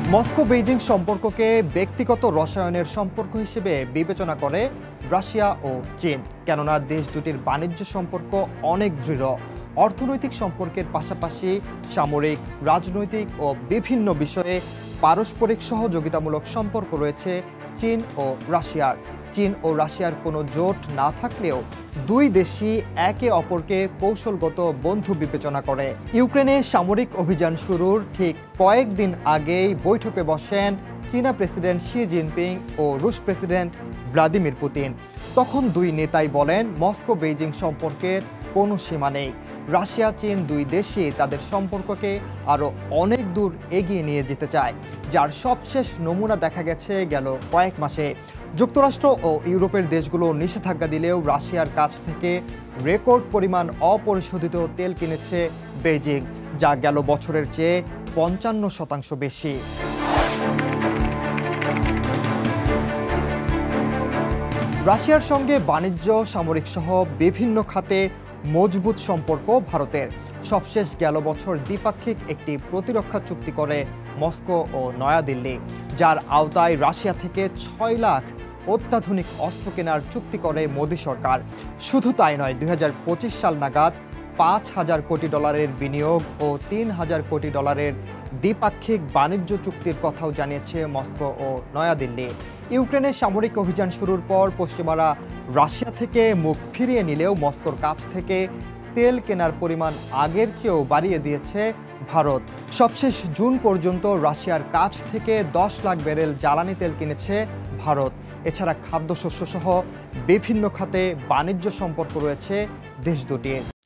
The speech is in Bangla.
মস্কো বেইজিং সম্পর্ককে ব্যক্তিগত রসায়নের সম্পর্ক হিসেবে বিবেচনা করে রাশিয়া ও চীন, কেননা দেশ দুটির বাণিজ্য সম্পর্ক অনেক দৃঢ়। অর্থনৈতিক সম্পর্কের পাশাপাশি সামরিক, রাজনৈতিক ও বিভিন্ন বিষয়ে পারস্পরিক সহযোগিতামূলক সম্পর্ক রয়েছে চীন ও রাশিয়ার। চীন ও রাশিয়ার কোনো জোট না থাকলেও দুই দেশই একে অপরকে কৌশলগত বন্ধু বিবেচনা করে। ইউক্রেনে সামরিক অভিযান শুরুর ঠিক কয়েকদিন আগেই বৈঠকে বসেন চীনা প্রেসিডেন্ট শি জিনপিং ও রুশ প্রেসিডেন্ট ভ্লাদিমির পুতিন। তখন দুই নেতাই বলেন, মস্কো বেইজিং সম্পর্কের কোনো সীমা নেই। রাশিয়া চীন দুই দেশই তাদের সম্পর্ককে আরও অনেক দূর এগিয়ে নিয়ে যেতে চায়, যার সবশেষ নমুনা দেখা গেছে গেল কয়েক মাসে। যুক্তরাষ্ট্র ও ইউরোপের দেশগুলো নিষেধাজ্ঞা দিলেও রাশিয়ার কাছ থেকে রেকর্ড পরিমাণ অপরিশোধিত তেল কিনেছে বেইজিং, যা গেল বছরের চেয়ে ৫৫% বেশি। রাশিয়ার সঙ্গে বাণিজ্য, সামরিক সহ বিভিন্ন খাতে মজবুত সম্পর্ক ভারতের। সবশেষ গেল বছর দ্বিপাক্ষিক একটি প্রতিরক্ষা চুক্তি করে মস্কো ও নয়াদিল্লি, যার আওতায় রাশিয়া থেকে ৬ লাখ অত্যাধুনিক অস্ত্র কেনার চুক্তি করে মোদী সরকার। শুধু তাই নয়, ২০২৫ সাল নাগাদ $৫,০০০ কোটি বিনিয়োগ ও $৩,০০০ কোটি দ্বিপাক্ষিক বাণিজ্য চুক্তির কথাও জানিয়েছে মস্কো ও নয়াদিল্লি। ইউক্রেনে সামরিক অভিযান শুরুর পর পশ্চিমারা রাশিয়া থেকে মুখ ফিরিয়ে নিলেও মস্কোর কাছ থেকে তেল কেনার পরিমাণ আগের চেয়েও বাড়িয়ে দিয়েছে ভারত। সবশেষ জুন পর্যন্ত রাশিয়ার কাছ থেকে ১০ লাখ ব্যারেল জ্বালানি তেল কিনেছে ভারত। এছাড়া খাদ্যশস্য সহ বিভিন্ন খাতে বাণিজ্য সম্পর্ক রয়েছে দেশ দুটির।